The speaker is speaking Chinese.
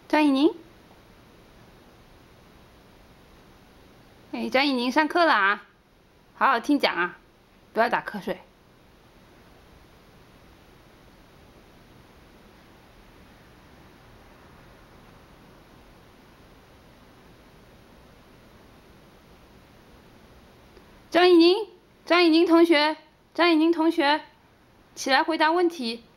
张以宁，哎，张以宁上课了啊，好好听讲啊，不要打瞌睡。张以宁，张以宁同学，张以宁同学，起来回答问题。